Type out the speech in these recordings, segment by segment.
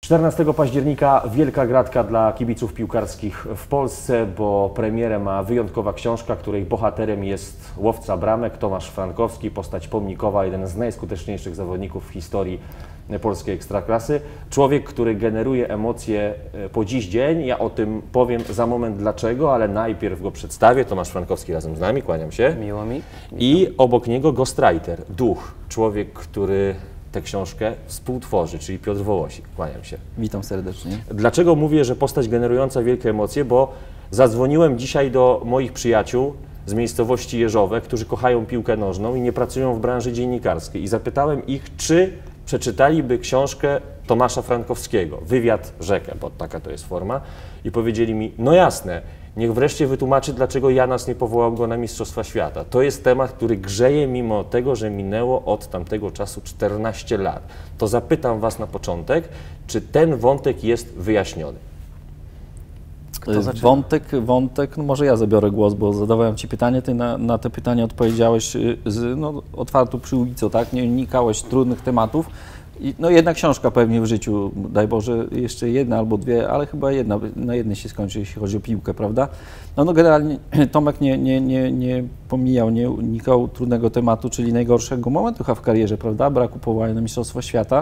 14 października wielka gratka dla kibiców piłkarskich w Polsce, bo premierę ma wyjątkowa książka, której bohaterem jest łowca bramek Tomasz Frankowski, postać pomnikowa, jeden z najskuteczniejszych zawodników w historii polskiej ekstraklasy. Człowiek, który generuje emocje po dziś dzień. Ja o tym powiem za moment dlaczego, ale najpierw go przedstawię. Tomasz Frankowski razem z nami, kłaniam się. Miło mi. I obok niego ghostwriter, duch, człowiek, który tę książkę współtworzy, czyli Piotr Wołosik. Kłaniam się. Witam serdecznie. Dlaczego mówię, że postać generująca wielkie emocje? Bo zadzwoniłem dzisiaj do moich przyjaciół z miejscowości Jeżowe, którzy kochają piłkę nożną i nie pracują w branży dziennikarskiej. I zapytałem ich, czy przeczytaliby książkę Tomasza Frankowskiego, Wywiad Rzekę, bo taka to jest forma. I powiedzieli mi, no jasne, niech wreszcie wytłumaczy, dlaczego Janas nie powołał go na Mistrzostwa Świata. To jest temat, który grzeje mimo tego, że minęło od tamtego czasu 14 lat. To zapytam Was na początek, czy ten wątek jest wyjaśniony? Wątek, no może ja zabiorę głos, bo zadawałem Ci pytanie, Ty na te pytania odpowiedziałeś z otwartą przyłbicą, tak? Nie unikałeś trudnych tematów. I, no jedna książka pewnie w życiu, daj Boże, jeszcze jedna albo dwie, ale chyba jedna, na jednej się skończy, jeśli chodzi o piłkę, prawda? No generalnie Tomek nie pomijał, nie unikał trudnego tematu, czyli najgorszego momentu chyba w karierze, prawda? Braku powołania na Mistrzostwa Świata.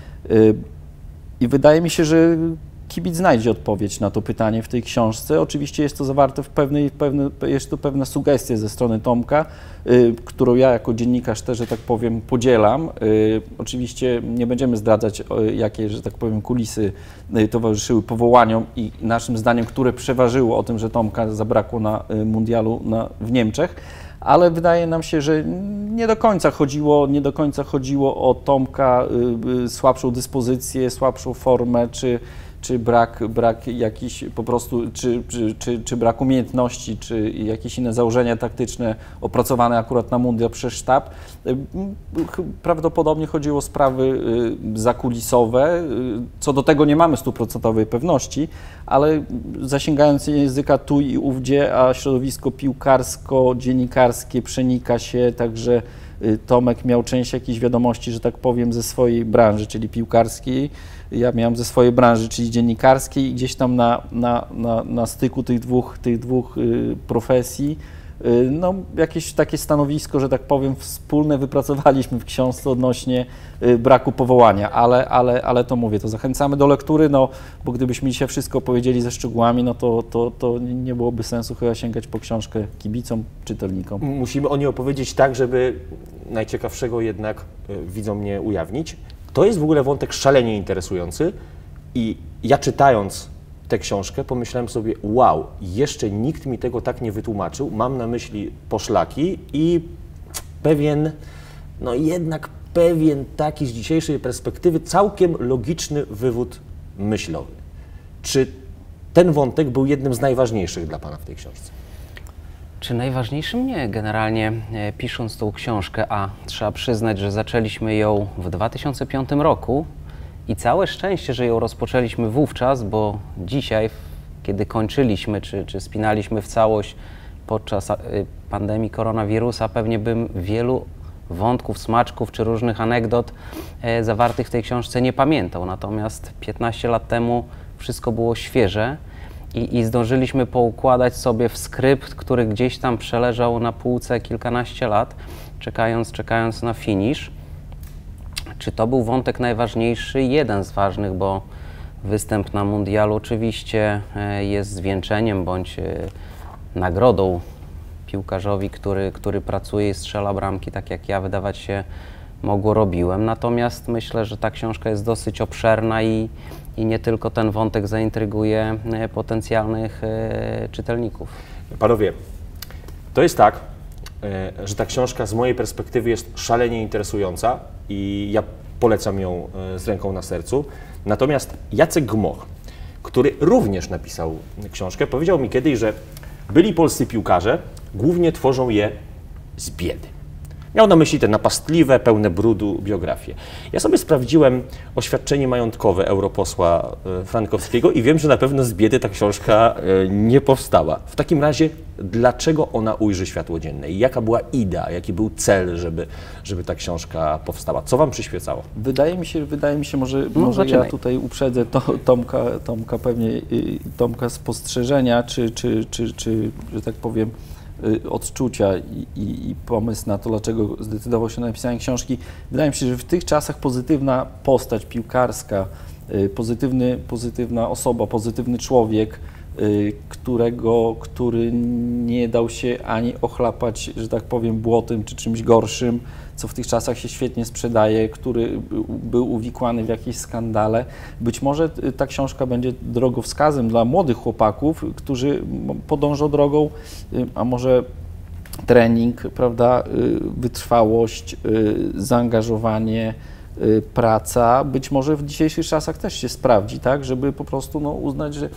I wydaje mi się, że kibic znajdzie odpowiedź na to pytanie w tej książce. Oczywiście jest to zawarte jest to pewna sugestia ze strony Tomka, którą ja jako dziennikarz też, że tak powiem, podzielam. Oczywiście nie będziemy zdradzać, jakie, że tak powiem, kulisy towarzyszyły powołaniom i naszym zdaniem, które przeważyło o tym, że Tomka zabrakło na mundialu w Niemczech. Ale wydaje nam się, że nie do końca chodziło o Tomka, słabszą dyspozycję, słabszą formę, czy brak jakiś po prostu, czy brak umiejętności, czy jakieś inne założenia taktyczne opracowane akurat na mundial przez sztab. Prawdopodobnie chodziło o sprawy zakulisowe. Co do tego nie mamy 100% pewności, ale zasięgając języka tu i ówdzie, a środowisko piłkarsko-dziennikarskie przenika się, także Tomek miał część jakichś wiadomości, że tak powiem, ze swojej branży, czyli piłkarskiej. Ja miałem ze swojej branży, czyli dziennikarskiej, i gdzieś tam na styku tych dwóch profesji, no jakieś takie stanowisko, że tak powiem, wspólne wypracowaliśmy w książce odnośnie braku powołania, ale to mówię, to zachęcamy do lektury, no bo gdybyśmy dzisiaj wszystko opowiedzieli ze szczegółami, no to nie byłoby sensu chyba sięgać po książkę kibicom, czytelnikom. Musimy o niej opowiedzieć tak, żeby najciekawszego jednak widzom nie ujawnić. To jest w ogóle wątek szalenie interesujący i ja czytając tę książkę pomyślałem sobie, wow, jeszcze nikt mi tego tak nie wytłumaczył. Mam na myśli poszlaki i jednak pewien taki z dzisiejszej perspektywy całkiem logiczny wywód myślowy. Czy ten wątek był jednym z najważniejszych dla Pana w tej książce? Czy najważniejszym? Nie. Generalnie pisząc tą książkę, a trzeba przyznać, że zaczęliśmy ją w 2005 roku i całe szczęście, że ją rozpoczęliśmy wówczas, bo dzisiaj, kiedy kończyliśmy, czy spinaliśmy w całość podczas pandemii koronawirusa, pewnie bym wielu wątków, smaczków czy różnych anegdot zawartych w tej książce nie pamiętał. Natomiast 15 lat temu wszystko było świeże. I zdążyliśmy poukładać sobie w skrypt, który gdzieś tam przeleżał na półce kilkanaście lat, czekając na finisz. Czy to był wątek najważniejszy? Jeden z ważnych, bo występ na mundialu oczywiście jest zwieńczeniem bądź nagrodą piłkarzowi, który pracuje i strzela bramki, tak jak ja, wydawać się mogło, robiłem. Natomiast myślę, że ta książka jest dosyć obszerna i nie tylko ten wątek zaintryguje potencjalnych czytelników. Panowie, to jest tak, że ta książka z mojej perspektywy jest szalenie interesująca i ja polecam ją z ręką na sercu. Natomiast Jacek Gmoch, który również napisał książkę, powiedział mi kiedyś, że byli polscy piłkarze głównie tworzą je z biedy. Miał na myśli te napastliwe, pełne brudu biografie. Ja sobie sprawdziłem oświadczenie majątkowe europosła Frankowskiego i wiem, że na pewno z biedy ta książka nie powstała. W takim razie dlaczego ona ujrzy światło dzienne i jaka była idea, jaki był cel, żeby ta książka powstała? Co wam przyświecało? Wydaje mi się, może ja tutaj uprzedzę Tomka pewnie, Tomka spostrzeżenia, czy że tak powiem, odczucia i pomysł na to, dlaczego zdecydował się na napisanie książki. Wydaje mi się, że w tych czasach pozytywna postać piłkarska, pozytywna osoba, pozytywny człowiek, który nie dał się ani ochlapać, że tak powiem, błotem czy czymś gorszym, co w tych czasach się świetnie sprzedaje, który był uwikłany w jakieś skandale. Być może ta książka będzie drogowskazem dla młodych chłopaków, którzy podążą drogą, a może trening, prawda, wytrwałość, zaangażowanie, praca, być może w dzisiejszych czasach też się sprawdzi, tak, żeby po prostu uznać, że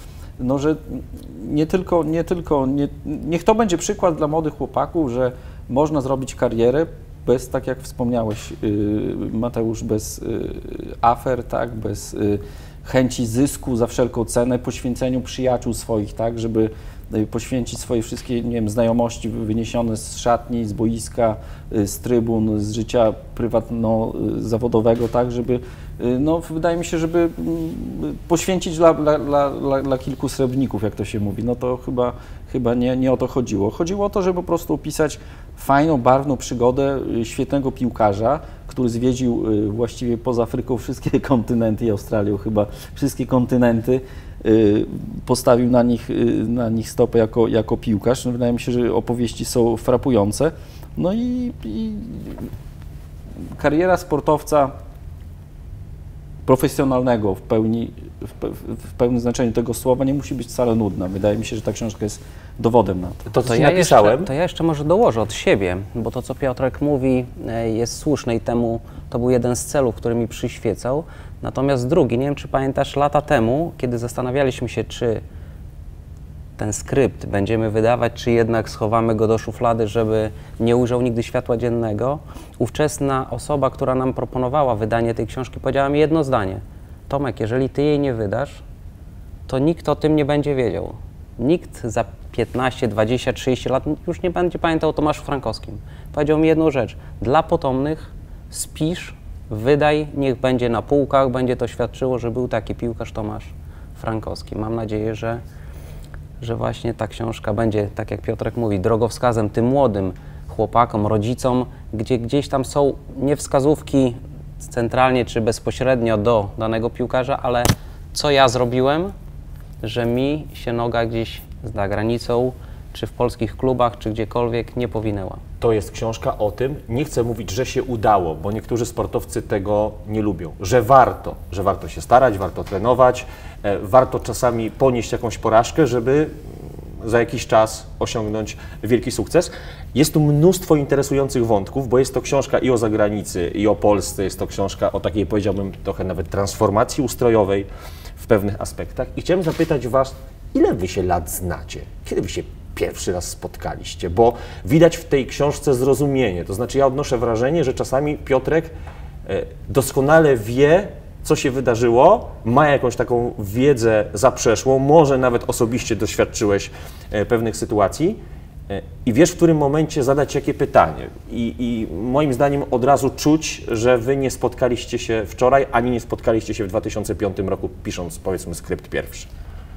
niech to będzie przykład dla młodych chłopaków, że można zrobić karierę bez, tak jak wspomniałeś, Mateusz, bez afer, tak, bez chęci zysku za wszelką cenę, poświęceniu przyjaciół swoich, tak, żeby poświęcić swoje wszystkie, nie wiem, znajomości wyniesione z szatni, z boiska, z trybun, z życia prywatno-zawodowego, tak, żeby, wydaje mi się, żeby poświęcić dla kilku srebrników, jak to się mówi, to chyba nie o to chodziło. Chodziło o to, żeby po prostu opisać fajną, barwną przygodę świetnego piłkarza, który zwiedził właściwie poza Afryką wszystkie kontynenty i Australią chyba wszystkie kontynenty, postawił na nich stopę jako piłkarz. Wydaje mi się, że opowieści są frapujące. I kariera sportowca profesjonalnego w pełnym znaczeniu tego słowa nie musi być wcale nudna. Wydaje mi się, że ta książka jest dowodem na to. To ja napisałem. To ja jeszcze może dołożę od siebie, bo to, co Piotrek mówi, jest słuszne i to był jeden z celów, który mi przyświecał. Natomiast drugi, nie wiem, czy pamiętasz, lata temu, kiedy zastanawialiśmy się, czy ten skrypt będziemy wydawać, czy jednak schowamy go do szuflady, żeby nie ujrzał nigdy światła dziennego, ówczesna osoba, która nam proponowała wydanie tej książki, powiedziała mi jedno zdanie. Tomek, jeżeli ty jej nie wydasz, to nikt o tym nie będzie wiedział. Nikt za 15, 20, 30 lat już nie będzie pamiętał o Tomaszu Frankowskim. Powiedział mi jedną rzecz. Dla potomnych spisz, wydaj, niech będzie na półkach, będzie to świadczyło, że był taki piłkarz Tomasz Frankowski. Mam nadzieję, że właśnie ta książka będzie, tak jak Piotrek mówi, drogowskazem tym młodym chłopakom, rodzicom, gdzie gdzieś tam są nie wskazówki centralnie czy bezpośrednio do danego piłkarza, ale co ja zrobiłem, że mi się noga gdzieś za granicą, czy w polskich klubach, czy gdziekolwiek nie powinęła. To jest książka o tym, nie chcę mówić, że się udało, bo niektórzy sportowcy tego nie lubią, że warto się starać, warto trenować, warto czasami ponieść jakąś porażkę, żeby za jakiś czas osiągnąć wielki sukces. Jest tu mnóstwo interesujących wątków, bo jest to książka i o zagranicy, i o Polsce, jest to książka o takiej, powiedziałbym, trochę nawet transformacji ustrojowej w pewnych aspektach. I chciałem zapytać was, ile wy się lat znacie? Kiedy wy się pierwszy raz spotkaliście? Bo widać w tej książce zrozumienie. To znaczy ja odnoszę wrażenie, że czasami Piotrek doskonale wie, co się wydarzyło, ma jakąś taką wiedzę zaprzeszłą, może nawet osobiście doświadczyłeś pewnych sytuacji i wiesz, w którym momencie zadać jakie pytanie. I moim zdaniem od razu czuć, że wy nie spotkaliście się wczoraj, ani nie spotkaliście się w 2005 roku, pisząc, powiedzmy, skrypt pierwszy.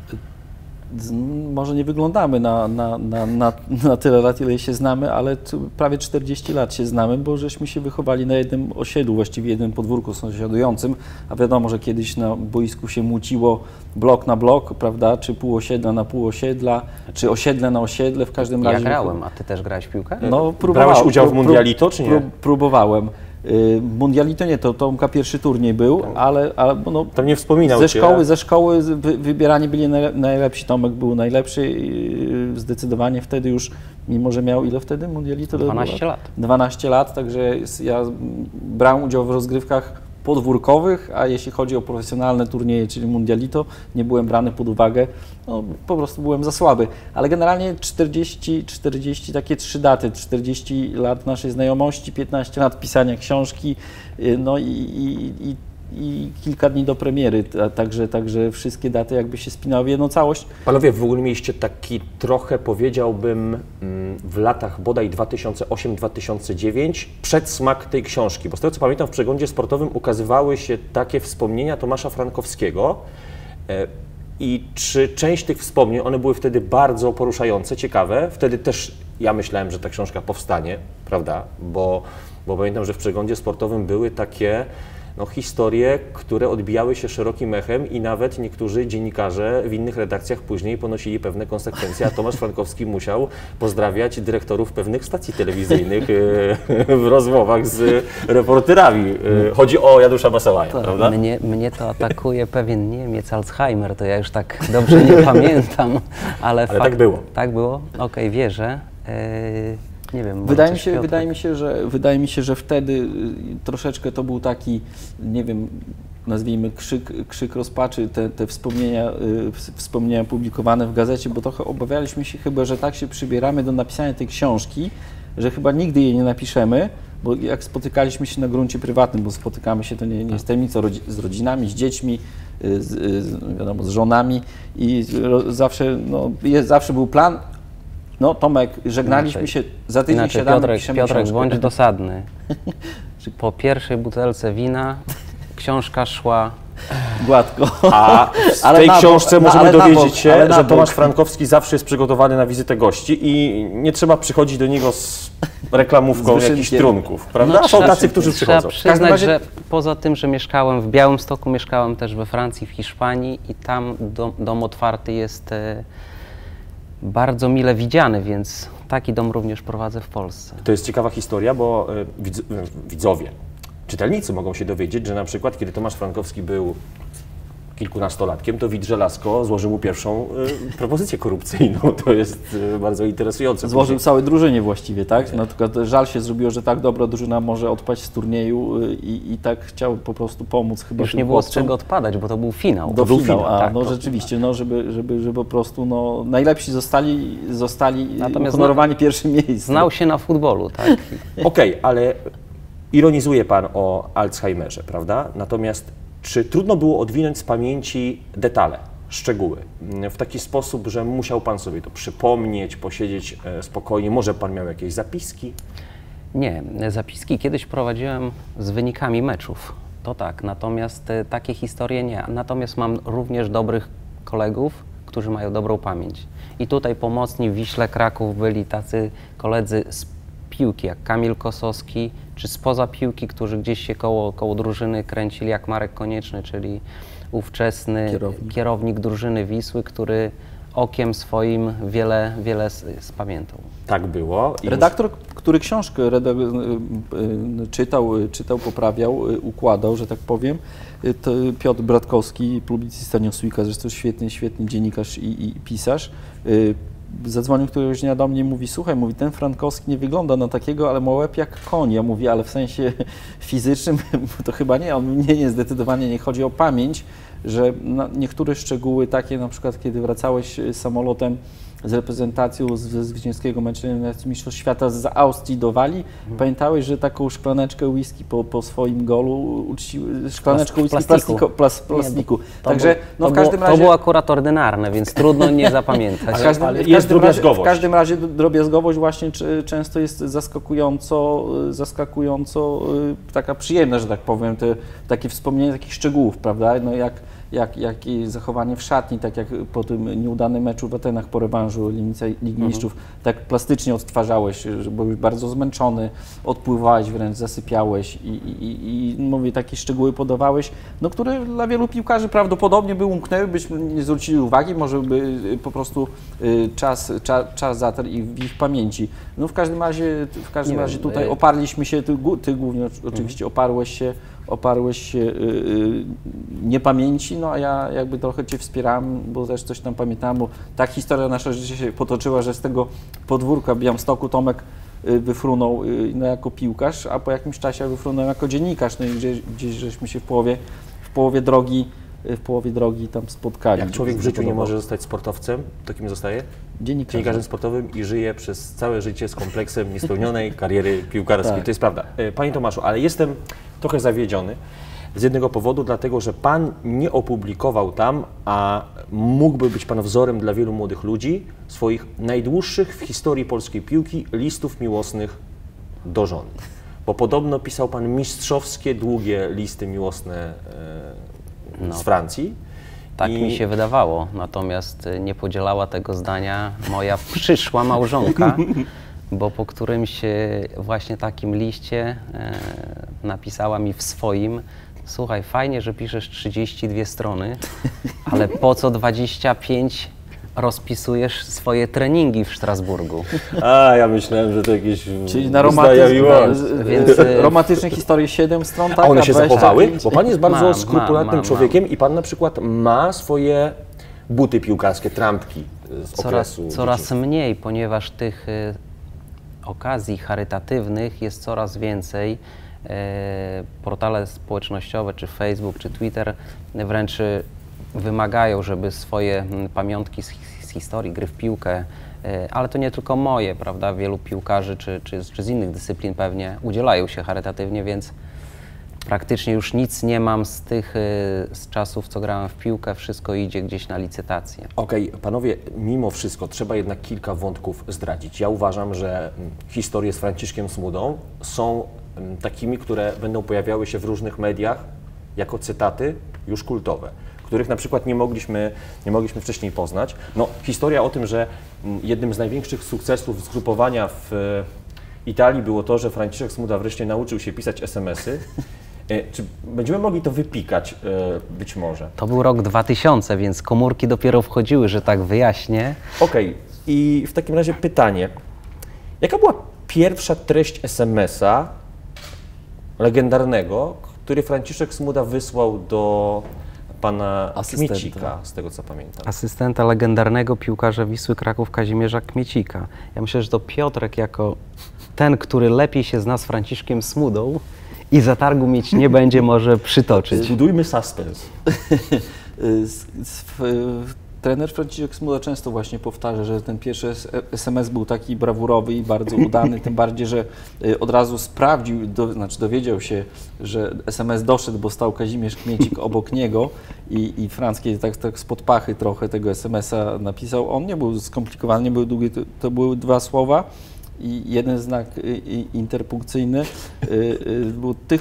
Może nie wyglądamy na tyle lat, ile się znamy, ale prawie 40 lat się znamy, bo żeśmy się wychowali na jednym osiedlu, właściwie jednym podwórku sąsiadującym, a wiadomo, że kiedyś na boisku się muciło blok na blok, prawda, czy pół osiedla na pół osiedla, czy osiedle na osiedle, w każdym razie. Ja grałem, a ty też grałeś w piłkę? No, brałeś udział w Mundialito, czy nie? Próbowałem. Mundialito nie, to Tomka pierwszy turniej był, ale tam nie wspominał ze szkoły wybierani byli najlepsi. Tomek był najlepszy zdecydowanie wtedy już, mimo że miał ile wtedy Mundialito? 12 lat. 12 lat, także ja brałem udział w rozgrywkach podwórkowych, a jeśli chodzi o profesjonalne turnieje, czyli Mundialito, nie byłem brany pod uwagę, po prostu byłem za słaby. Ale generalnie 40 takie 3 daty, 40 lat naszej znajomości, 15 lat pisania książki, i i kilka dni do premiery, także wszystkie daty jakby się spinały w jedną całość. Panowie, w ogóle mieliście taki trochę, powiedziałbym, w latach bodaj 2008-2009 przedsmak tej książki, bo z tego co pamiętam w przeglądzie sportowym ukazywały się takie wspomnienia Tomasza Frankowskiego i czy część tych wspomnień, one były wtedy bardzo poruszające, ciekawe, wtedy też ja myślałem, że ta książka powstanie, prawda, bo pamiętam, że w przeglądzie sportowym były takie historie, które odbijały się szerokim echem i nawet niektórzy dziennikarze w innych redakcjach później ponosili pewne konsekwencje, a Tomasz Frankowski musiał pozdrawiać dyrektorów pewnych stacji telewizyjnych w rozmowach z reporterami. Chodzi o Janusza Masałaja, prawda? Mnie to atakuje pewien Niemiec, Alzheimer, to ja już tak dobrze nie pamiętam, ale fakt, tak było. Tak było? Okej, wierzę. Nie wiem, wydaje mi się, że wtedy troszeczkę to był taki, nie wiem, nazwijmy krzyk rozpaczy, te wspomnienia publikowane w gazecie, bo trochę obawialiśmy się chyba, że tak się przybieramy do napisania tej książki, że chyba nigdy jej nie napiszemy, bo jak spotykaliśmy się na gruncie prywatnym, bo spotykamy się, to nie jest tajemnica, z dziećmi, wiadomo, z żonami i zawsze był plan. No Tomek, żegnaliśmy się, za tydzień siadamy, piszemy Piotrek, książkę. bądź dosadny. Po pierwszej butelce wina książka szła gładko. A w tej książce możemy dowiedzieć się, że Tomasz Frankowski zawsze jest przygotowany na wizytę gości i nie trzeba przychodzić do niego z reklamówką jakichś trunków, prawda? A są tacy, którzy przychodzą. Trzeba przyznać, że poza tym, że mieszkałem w Białymstoku, mieszkałem też we Francji, w Hiszpanii i tam dom otwarty jest bardzo mile widziany, więc taki dom również prowadzę w Polsce. To jest ciekawa historia, bo widzowie, czytelnicy mogą się dowiedzieć, że na przykład kiedy Tomasz Frankowski był kilkunastolatkiem, to Wit Żelazko złożył mu pierwszą propozycję korupcyjną. To jest bardzo interesujące. Złożył całej drużynie właściwie, tak? No, tylko żal się zrobiło, że tak dobra drużyna może odpaść z turnieju i tak chciał po prostu pomóc chyba. Już nie było z czego odpadać, bo to był finał. To był finał, tak, no rzeczywiście, no, żeby po prostu najlepsi zostali Natomiast uhonorowani pierwszym miejscem. Znał się na futbolu, tak? Okej, ale ironizuje Pan o Alzheimerze, prawda? Natomiast czy trudno było odwinąć z pamięci detale, szczegóły, w taki sposób, że musiał Pan sobie to przypomnieć, posiedzieć spokojnie? Może Pan miał jakieś zapiski? Nie, zapiski kiedyś prowadziłem z wynikami meczów, to tak, natomiast takie historie nie. Natomiast mam również dobrych kolegów, którzy mają dobrą pamięć. I tutaj pomocni w Wiśle Kraków byli tacy koledzy z piłki, jak Kamil Kosowski, czy spoza piłki, którzy gdzieś się koło drużyny kręcili, jak Marek Konieczny, czyli ówczesny kierownik drużyny Wisły, który okiem swoim wiele spamiętał. Tak było. Redaktor, który książkę czytał, poprawiał, układał, że tak powiem, to Piotr Bratkowski, publicysta Newsweeka, zresztą świetny dziennikarz i pisarz. Zadzwonił któregoś dnia do mnie i mówi, słuchaj, ten Frankowski nie wygląda na takiego, ale ma łeb jak koń. Ja mówię, ale w sensie fizycznym to chyba nie, on nie zdecydowanie nie chodzi o pamięć, że niektóre szczegóły takie, na przykład kiedy wracałeś samolotem z reprezentacją ze zwycięskiego meczu Mistrzostw Świata z Austrii do Walii, pamiętałeś, że taką szklaneczkę whisky po swoim golu szklaneczkę whisky plastiku. Także w każdym razie... To było akurat ordynarne, więc trudno nie zapamiętać. W każdym razie drobiazgowość właśnie często jest zaskakująco taka przyjemna, że tak powiem, takie wspomnienie takich szczegółów, prawda? No jak zachowanie w szatni, tak jak po tym nieudanym meczu w Atenach po rewanżu Ligi Mistrzów, tak plastycznie odtwarzałeś, że byłeś bardzo zmęczony, odpływałeś wręcz, zasypiałeś i mówię, takie szczegóły podawałeś, no, które dla wielu piłkarzy prawdopodobnie by umknęły, byśmy nie zwrócili uwagi, może by po prostu czas zatarł w ich pamięci. No w każdym razie tutaj oparliśmy się, ty głównie oczywiście oparłeś się niepamięci, no a ja jakby trochę Cię wspierałem, bo też coś tam pamiętałem, bo tak historia nasza życia się potoczyła, że z tego podwórka w Białymstoku Tomek wyfrunął jako piłkarz, a po jakimś czasie wyfrunął jako dziennikarz, no i gdzieś żeśmy się w połowie drogi tam spotkali. Jak człowiek w życiu nie może zostać sportowcem, to kim zostaje? Dziennikarzem sportowym i żyje przez całe życie z kompleksem niespełnionej kariery piłkarskiej. To jest prawda. Panie Tomaszu, ale jestem trochę zawiedziony, z jednego powodu, dlatego że pan nie opublikował tam, a mógłby być pan wzorem dla wielu młodych ludzi, swoich najdłuższych w historii polskiej piłki listów miłosnych do żony. Bo podobno pisał pan mistrzowskie, długie listy miłosne z Francji. Tak mi się wydawało, natomiast nie podzielała tego zdania moja przyszła małżonka, bo po którymś właśnie takim liście napisała mi w swoim: słuchaj, fajnie, że piszesz 32 strony, ale po co 25 rozpisujesz swoje treningi w Strasburgu? A, ja myślałem, że to jakieś Czyli na romantyczne historie 7 stron, tak? A one się zachowały? Bo pan jest bardzo Mam, skrupulatnym człowiekiem i pan na przykład ma swoje buty piłkarskie, trampki z okresu Coraz mniej, ponieważ tych okazji charytatywnych jest coraz więcej. Portale społecznościowe, czy Facebook, czy Twitter wręcz wymagają, żeby swoje pamiątki z historii, gry w piłkę, ale to nie tylko moje, prawda, wielu piłkarzy, czy z innych dyscyplin pewnie udzielają się charytatywnie, więc praktycznie już nic nie mam z tych z czasów, co grałem w piłkę, wszystko idzie gdzieś na licytację. Okej, panowie, mimo wszystko trzeba jednak kilka wątków zdradzić. Ja uważam, że historie z Franciszkiem Smudą są takimi, które będą pojawiały się w różnych mediach jako cytaty już kultowe, których na przykład nie mogliśmy wcześniej poznać. No, historia o tym, że jednym z największych sukcesów zgrupowania w Italii było to, że Franciszek Smuda wreszcie nauczył się pisać SMS-y. Czy będziemy mogli to wypikać być może? To był rok 2000, więc komórki dopiero wchodziły, że tak wyjaśnię. Okej, i w takim razie pytanie. Jaka była pierwsza treść SMS-a legendarnego, który Franciszek Smuda wysłał do pana Kmiecika, z tego co pamiętam? Asystenta legendarnego piłkarza Wisły Kraków Kazimierza Kmiecika. Ja myślę, że to Piotrek jako ten, który lepiej się zna z Franciszkiem Smudą i zatargu mieć nie będzie, może przytoczyć. Zbudujmy suspens. Trener Franciszek Smuda często właśnie powtarza, że ten pierwszy SMS był taki brawurowy i bardzo udany, tym bardziej, że od razu sprawdził, dowiedział się, że SMS doszedł, bo stał Kazimierz Kmiecik obok niego i Franc, kiedy tak spod pachy trochę tego SMS-a napisał, on nie był skomplikowany, nie był długi, to były 2 słowa i jeden znak interpunkcyjny był tych.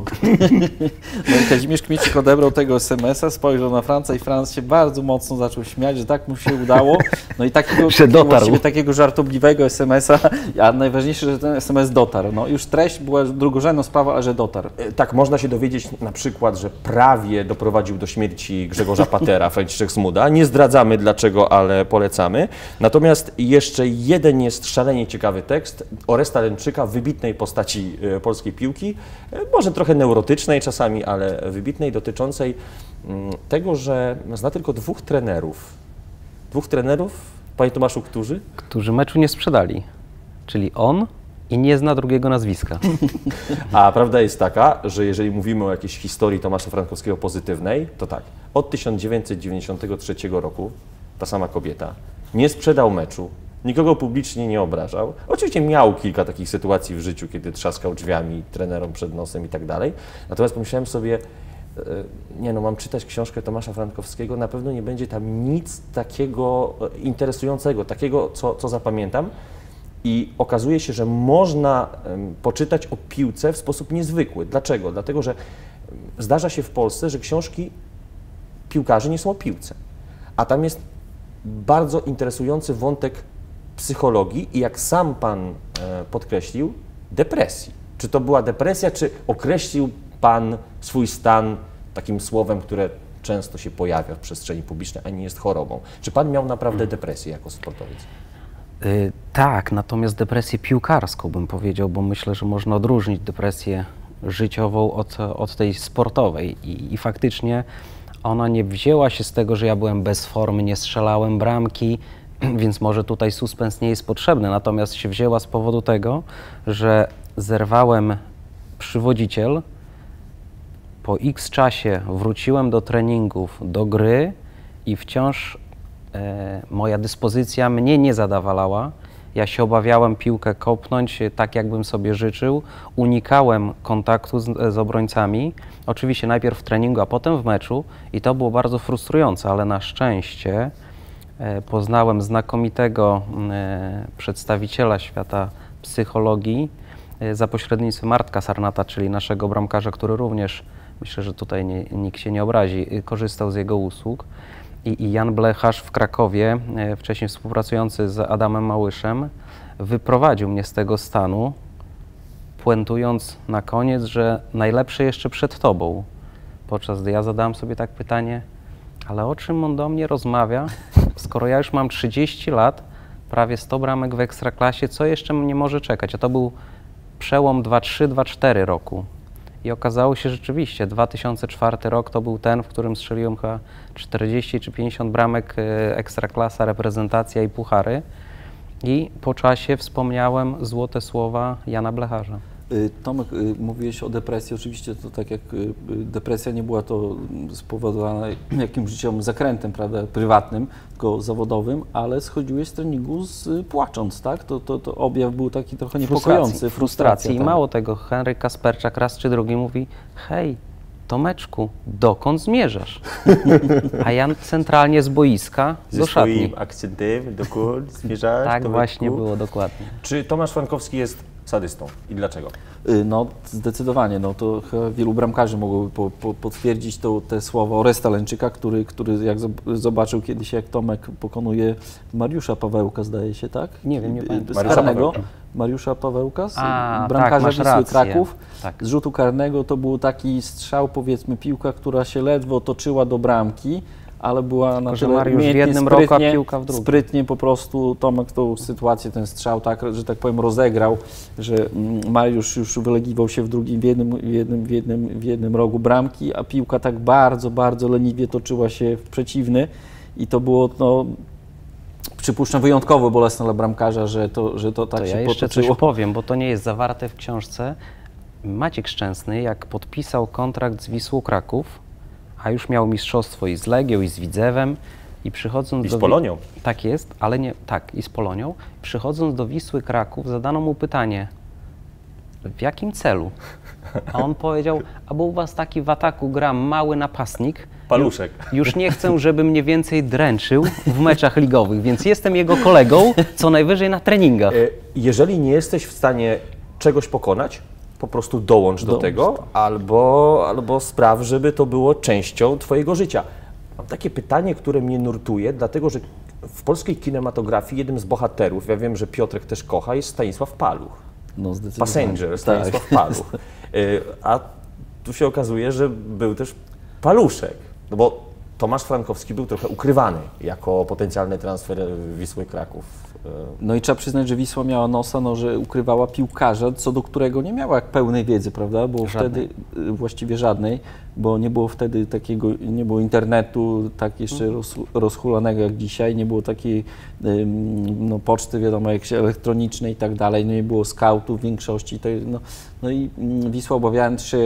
No i Kazimierz Kmiecik odebrał tego SMS-a, spojrzał na Franca i Franc się bardzo mocno zaczął śmiać, że tak mu się udało. No i takiego żartobliwego SMS-a, a najważniejsze, że ten SMS dotarł. No już treść była drugorzędna sprawa, ale że dotarł. Tak, można się dowiedzieć na przykład, że prawie doprowadził do śmierci Grzegorza Patera Franciszek Smuda. Nie zdradzamy dlaczego, ale polecamy. Natomiast jeszcze jeden jest szalenie ciekawy tekst Oresta Lęczyka, wybitnej postaci polskiej piłki, może trochę neurotycznej czasami, ale wybitnej, dotyczącej tego, że zna tylko 2 trenerów. 2 trenerów, panie Tomaszu, którzy? Którzy meczu nie sprzedali, czyli on i nie zna drugiego nazwiska. A prawda jest taka, że jeżeli mówimy o jakiejś historii Tomasza Frankowskiego pozytywnej, to tak, od 1993 roku ta sama kobieta nie sprzedał meczu, nikogo publicznie nie obrażał. Oczywiście miał kilka takich sytuacji w życiu, kiedy trzaskał drzwiami trenerom przed nosem i tak dalej. Natomiast pomyślałem sobie, nie no, mam czytać książkę Tomasza Frankowskiego, na pewno nie będzie tam nic takiego interesującego, takiego, co zapamiętam. I okazuje się, że można poczytać o piłce w sposób niezwykły. Dlaczego? Dlatego, że zdarza się w Polsce, że książki piłkarzy nie są o piłce. A tam jest bardzo interesujący wątek psychologii i jak sam pan podkreślił, depresji. Czy to była depresja, czy określił pan swój stan takim słowem, które często się pojawia w przestrzeni publicznej, a nie jest chorobą? Czy pan miał naprawdę depresję jako sportowiec? Tak, natomiast depresję piłkarską bym powiedział, bo myślę, że można odróżnić depresję życiową od tej sportowej i faktycznie ona nie wzięła się z tego, że ja byłem bez formy, nie strzelałem bramki, więc może tutaj suspens nie jest potrzebny, natomiast się wzięła z powodu tego, że zerwałem przywodziciel, po X czasie wróciłem do treningów, do gry i wciąż moja dyspozycja mnie nie zadawalała, Ja się obawiałem piłkę kopnąć tak, jakbym sobie życzył. Unikałem kontaktu z obrońcami. Oczywiście najpierw w treningu, a potem w meczu. I to było bardzo frustrujące, ale na szczęście poznałem znakomitego przedstawiciela świata psychologii za pośrednictwem Artka Sarnata, czyli naszego bramkarza, który również, myślę, że tutaj nikt się nie obrazi, korzystał z jego usług. I Jan Blecharz w Krakowie, wcześniej współpracujący z Adamem Małyszem, wyprowadził mnie z tego stanu, puentując na koniec, że najlepsze jeszcze przed tobą. Podczas gdy ja zadałem sobie tak pytanie, ale o czym on do mnie rozmawia, skoro ja już mam 30 lat, prawie 100 bramek w Ekstraklasie, co jeszcze mnie może czekać? A to był przełom 2-3-2-4 roku. I okazało się rzeczywiście, 2004 rok to był ten, w którym strzeliłem chyba 40 czy 50 bramek, Ekstraklasa, reprezentacja i puchary. I po czasie wspomniałem złote słowa Jana Blecharza. Tomek, mówiłeś o depresji. Oczywiście to tak jak depresja nie była to spowodowana jakimś życiowym zakrętem, prawda, prywatnym, tylko zawodowym, ale schodziłeś z treningu płacząc, tak? To objaw był taki trochę niepokojący. Frustracji. I tak. mało tego, Henryk Kasperczak raz czy drugi mówi, hej, Tomeczku, dokąd zmierzasz? A Jan centralnie z boiska do szatni. Ze swoim akcentem, dokąd zmierzasz? Tak Tomeczku? właśnie było dokładnie. Czy Tomasz Frankowski jest sadystą i dlaczego? No zdecydowanie, no to chyba wielu bramkarzy mogłoby potwierdzić te słowa Oresta Lęczyka, który jak zobaczył kiedyś, jak Tomek pokonuje Mariusza Pawełka, zdaje się, tak? Nie wiem, nie pamiętam. Z karnego. Mariusza Pawełka, bramkarza tak, Wisły Kraków. Tak. Z rzutu karnego to był taki strzał, powiedzmy, piłka, która się ledwo toczyła do bramki, ale była na tyle Mariusz w jednym roku, a piłka w drugim. Sprytnie po prostu Tomek tą sytuację, ten strzał, tak, że tak powiem, rozegrał, że Mariusz już wylegiwał się w drugim, w jednym rogu bramki, a piłka tak bardzo, bardzo leniwie toczyła się w przeciwny i to było, no, przypuszczam, wyjątkowo bolesne dla bramkarza, że to tak to się ja jeszcze potoczyło. coś powiem, bo to nie jest zawarte w książce. Maciek Szczęsny, jak podpisał kontrakt z Wisłą Kraków, a już miał mistrzostwo i z Legią, i z Widzewem, i przychodząc I z Polonią. Tak jest, ale nie, tak, i z Polonią. Przychodząc do Wisły Kraków, zadano mu pytanie, w jakim celu? A on powiedział, a bo u was taki w ataku gra mały napastnik. Paluszek. Już nie chcę, żeby mnie więcej dręczył w meczach ligowych, więc jestem jego kolegą, co najwyżej na treningach. Jeżeli nie jesteś w stanie czegoś pokonać, po prostu dołącz do tego, albo spraw, żeby to było częścią twojego życia. Mam takie pytanie, które mnie nurtuje, dlatego że w polskiej kinematografii jednym z bohaterów, ja wiem, że Piotrek też kocha, jest Stanisław Paluch. No, zdecydowanie. Passenger, Stanisław Paluch. A tu się okazuje, że był też Paluszek, no bo Tomasz Frankowski był trochę ukrywany jako potencjalny transfer Wisły Kraków. No i trzeba przyznać, że Wisła miała nosa, no, że ukrywała piłkarza, co do którego nie miała pełnej wiedzy, prawda? Bo Żadnej. wtedy właściwie żadnej, bo nie było wtedy takiego, nie było internetu tak jeszcze rozhulanego jak dzisiaj, nie było takiej no, poczty, wiadomo, jak elektronicznej i tak dalej, no, nie było skautów w większości. No i Wisła, obawiając się,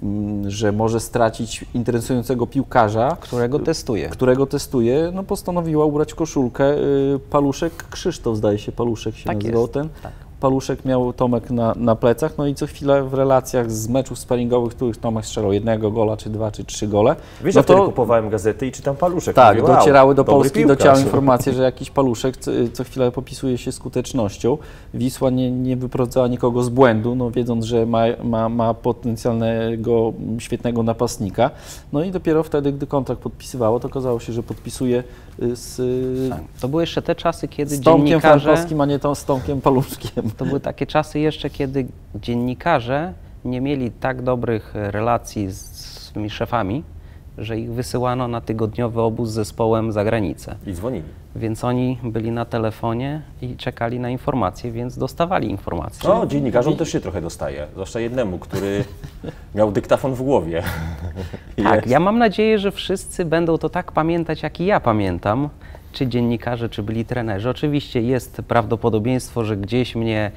że może stracić interesującego piłkarza, którego testuje, no postanowiła ubrać koszulkę Paluszek Krzysztof, zdaje się, Paluszek się tak nazywał jest. ten. Tak. Paluszek miał Tomek na plecach, no i co chwilę w relacjach z meczów sparingowych, w których Tomek strzelał jednego gola, czy 2, czy 3 gole. Wiesz, no ja wtedy kupowałem gazety i czytam Paluszek. Tak, mówię, docierały do dobry Polski, piłkarz. docierały informacje, że jakiś Paluszek co chwilę popisuje się skutecznością. Wisła nie wyprowadzała nikogo z błędu, no wiedząc, że ma potencjalnego, świetnego napastnika. No i dopiero wtedy, gdy kontrakt podpisywało, to okazało się, że podpisuje Tak. To były jeszcze te czasy, kiedy z Tomkiem dziennikarze... Frankowskim, a nie z Tomkiem Paluszkiem. To były takie czasy jeszcze, kiedy dziennikarze nie mieli tak dobrych relacji z swymi szefami, że ich wysyłano na tygodniowy obóz z zespołem za granicę. I dzwonili. Więc oni byli na telefonie i czekali na informacje, więc dostawali informacje. No, dziennikarzom też się trochę dostaje, zwłaszcza jednemu, który miał dyktafon w głowie. Tak, ja mam nadzieję, że wszyscy będą to tak pamiętać, jak i ja pamiętam, czy dziennikarze, czy byli trenerzy. Oczywiście jest prawdopodobieństwo, że gdzieś mnie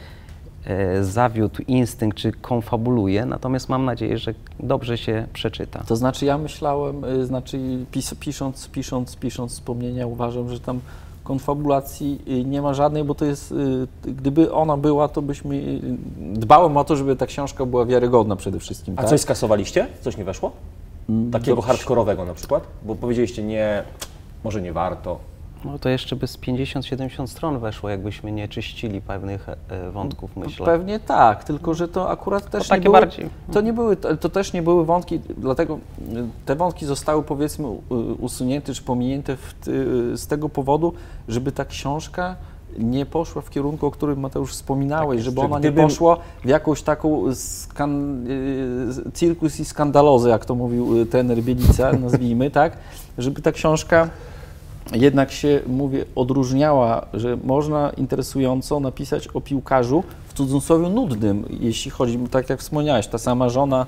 zawiódł instynkt, czy konfabuluje, natomiast mam nadzieję, że dobrze się przeczyta. To znaczy ja myślałem, pisząc wspomnienia, uważam, że tam konfabulacji nie ma żadnej, bo to jest, gdyby ona była, to byśmy, dbałem o to, żeby ta książka była wiarygodna przede wszystkim. A tak? coś skasowaliście? Coś nie weszło? Takiego hardkorowego na przykład? Bo powiedzieliście nie, może nie warto. No to jeszcze by z 50-70 stron weszło, jakbyśmy nie czyścili pewnych wątków, myślę. Pewnie tak, tylko że to akurat też takie nie były, bardziej. to też nie były wątki, dlatego te wątki zostały powiedzmy usunięte czy pominięte z tego powodu, żeby ta książka nie poszła w kierunku, o którym Mateusz wspominałeś, Tak, żeby że ona gdybym- nie poszła w jakąś taką cirkus i skandalozę, jak to mówił trener Bielica, nazwijmy, tak, żeby ta książka jednak się, mówię, odróżniała, że można interesująco napisać o piłkarzu w cudzysłowie nudnym, jeśli chodzi, tak jak wspomniałeś, ta sama żona,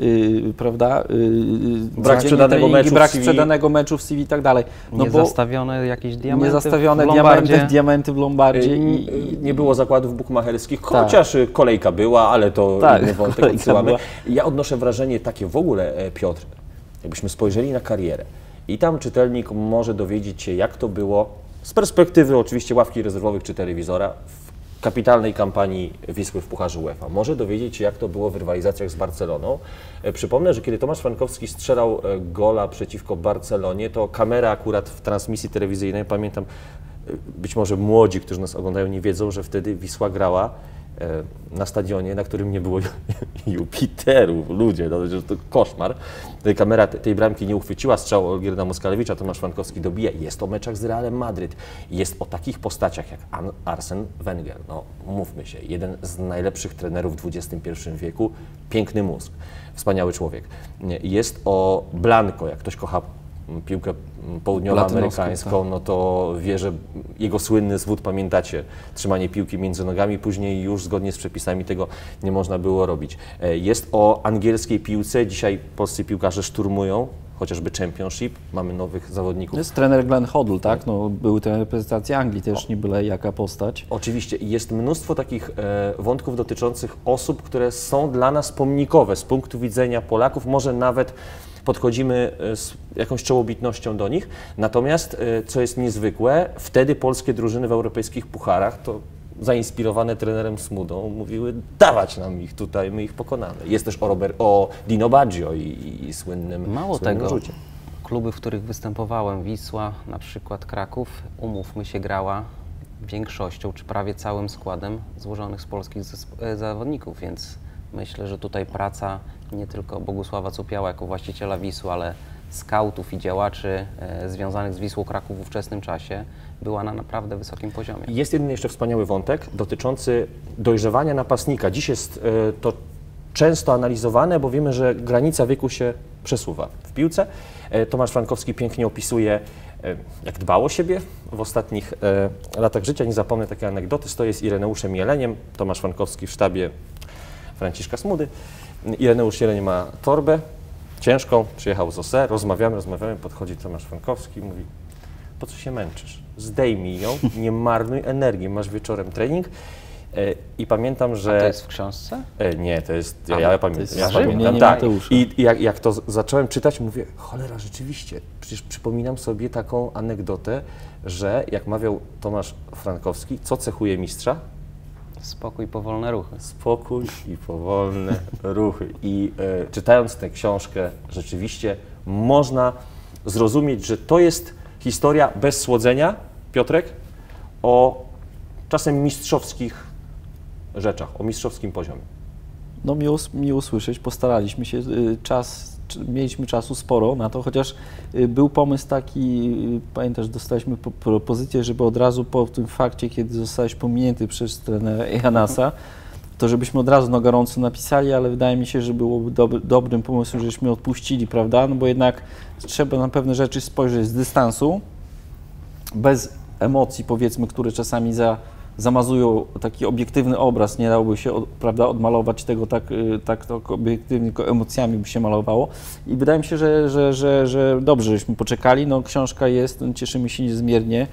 prawda, Brak sprzedanego meczu w brak CV. sprzedanego meczu w CV i tak dalej. No Nie bo zastawione jakieś diamenty nie zastawione w Lombardzie. diamenty w Lombardzie Nie było zakładów bukmacherskich, chociaż kolejka była, ale to Tak, inny wątek kolejka odsyłamy. była. Ja odnoszę wrażenie takie w ogóle, Piotr, jakbyśmy spojrzeli na karierę i tam czytelnik może dowiedzieć się, jak to było z perspektywy oczywiście ławki rezerwowych czy telewizora w kapitalnej kampanii Wisły w Pucharze UEFA. Może dowiedzieć się, jak to było w rywalizacjach z Barceloną. Przypomnę, że kiedy Tomasz Frankowski strzelał gola przeciwko Barcelonie, to kamera akurat w transmisji telewizyjnej, pamiętam, być może młodzi, którzy nas oglądają, nie wiedzą, że wtedy Wisła grała na stadionie, na którym nie było Jupiterów, ludzie, to koszmar. Kamera tej bramki nie uchwyciła strzału Olgierda Moskalewicza, Tomasz Frankowski dobija. Jest o meczach z Realem Madryt, jest o takich postaciach jak Arsène Wenger. No, mówmy się, jeden z najlepszych trenerów w XXI wieku, piękny mózg, wspaniały człowiek. Jest o Blanco, jak ktoś kocha piłkę południowoamerykańską, no to wie, że jego słynny zwód, pamiętacie, trzymanie piłki między nogami, później już zgodnie z przepisami tego nie można było robić. Jest o angielskiej piłce, dzisiaj polscy piłkarze szturmują, chociażby Championship, mamy nowych zawodników. jest trener Glenn Hoddle, tak? No, był trener reprezentacji Anglii, też nie byle jaka postać. Oczywiście i jest mnóstwo takich wątków dotyczących osób, które są dla nas pomnikowe z punktu widzenia Polaków, może nawet podchodzimy z jakąś czołobitnością do nich. Natomiast, co jest niezwykłe, wtedy polskie drużyny w europejskich pucharach, to zainspirowane trenerem Smudą, mówiły dawać nam ich tutaj, my ich pokonamy. Jest też o Dino Baggio i słynnym Mało słynnym tego, rzucie. kluby, w których występowałem, Wisła, na przykład Kraków, umówmy się, grała większością, czy prawie całym składem złożonych z polskich zawodników, więc myślę, że tutaj praca nie tylko Bogusława Cupiała jako właściciela Wisły, ale skautów i działaczy związanych z Wisłą Kraków w ówczesnym czasie była na naprawdę wysokim poziomie. Jest jeden jeszcze wspaniały wątek dotyczący dojrzewania napastnika. Dziś jest to często analizowane, bo wiemy, że granica wieku się przesuwa w piłce. Tomasz Frankowski pięknie opisuje, jak dbał o siebie w ostatnich latach życia. Nie zapomnę takiej anegdoty. Stoję z Ireneuszem Jeleniem, Tomasz Frankowski w sztabie Franciszka Smudy. Ireneusz Jeleń ma torbę ciężką, przyjechał z OSE, rozmawiamy, podchodzi Tomasz Frankowski i mówi: po co się męczysz? Zdejmij ją, nie marnuj energii, masz wieczorem trening. I pamiętam, że... A to jest w książce? Nie, to jest... Ja pamiętam. Ja wspomnienie pamiętam, tak. Mateusza. I jak to zacząłem czytać, mówię, cholera, rzeczywiście, przecież przypominam sobie taką anegdotę, że jak mawiał Tomasz Frankowski, co cechuje mistrza? Spokój, powolne ruchy. Spokój i powolne ruchy. I czytając tę książkę, rzeczywiście można zrozumieć, że to jest historia bez słodzenia, Piotrek, o czasem mistrzowskich rzeczach, o mistrzowskim poziomie. No miło słyszeć, postaraliśmy się, mieliśmy czasu sporo na to, chociaż był pomysł taki, pamiętasz, dostaliśmy propozycję, żeby od razu po tym fakcie, kiedy zostałeś pominięty przez trenera Janasa, to żebyśmy od razu na gorąco napisali, ale wydaje mi się, że byłoby dobrym pomysłem, żeśmy odpuścili, prawda, no bo jednak trzeba na pewne rzeczy spojrzeć z dystansu, bez emocji, powiedzmy, które czasami zamazują taki obiektywny obraz, nie dałoby się, prawda, odmalować tego tak obiektywnie, tylko emocjami by się malowało. I wydaje mi się, że dobrze, żeśmy poczekali. No, książka jest, cieszymy się niezmiernie.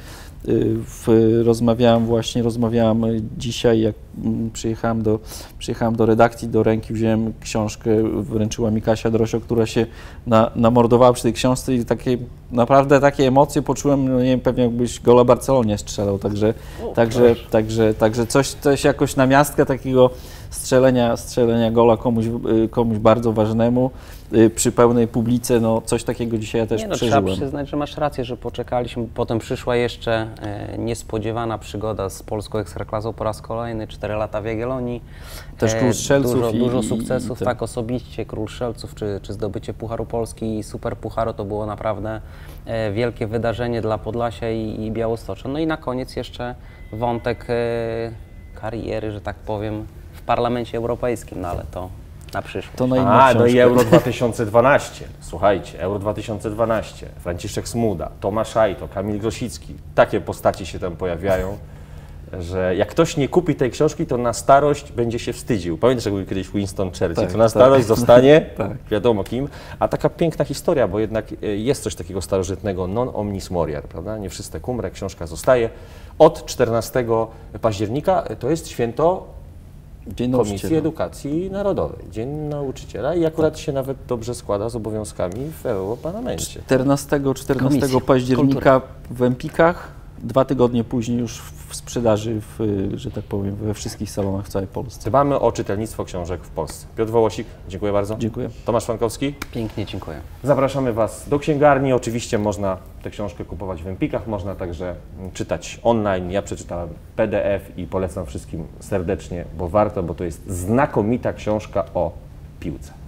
Rozmawiałem dzisiaj, jak przyjechałem do redakcji, do ręki wziąłem książkę, wręczyła mi Kasia Drosio, która się namordowała przy tej książce i naprawdę takie emocje poczułem, no nie wiem, pewnie jakbyś gola Barcelonie strzelał, także coś jakoś namiastka takiego strzelenia gola komuś bardzo ważnemu przy pełnej publice, no coś takiego dzisiaj ja też przeżyłem. Trzeba przyznać, że masz rację, że poczekaliśmy. Potem przyszła jeszcze niespodziewana przygoda z polską Ekstraklasą po raz kolejny, 4 lata w Jagiellonii. Też Król Strzelców. Dużo sukcesów, tak osobiście, Król Strzelców, czy zdobycie Pucharu Polski i Super Pucharu, to było naprawdę wielkie wydarzenie dla Podlasia i Białostocza. No i na koniec jeszcze wątek kariery, że tak powiem, w Parlamencie Europejskim, no ale to na przyszłość. To na inną no książkę. i Euro 2012. Słuchajcie, Euro 2012. Franciszek Smuda, Tomasz Ajto, Kamil Grosicki. Takie postaci się tam pojawiają, że jak ktoś nie kupi tej książki, to na starość będzie się wstydził. Pamiętasz, jak był kiedyś Winston Churchill, Tak, to na starość zostanie tak. wiadomo kim. A taka piękna historia, bo jednak jest coś takiego starożytnego, non omnis moriar, prawda? Nie wszyscy cumbre, książka zostaje. Od 14 października to jest święto Dzień Komisji Nauczyciela. Edukacji Narodowej, Dzień Nauczyciela i akurat się nawet dobrze składa z obowiązkami w Europarlamencie. 14 Komisji października w Empikach, 2 tygodnie później już w sprzedaży, że tak powiem, we wszystkich salonach w całej Polsce. Dbamy o czytelnictwo książek w Polsce. Piotr Wołosik, dziękuję bardzo. Dziękuję. Tomasz Fankowski, Pięknie, dziękuję. zapraszamy Was do księgarni. Oczywiście można tę książkę kupować w Empikach, można także czytać online. Ja przeczytałem PDF i polecam wszystkim serdecznie, bo warto, bo to jest znakomita książka o piłce.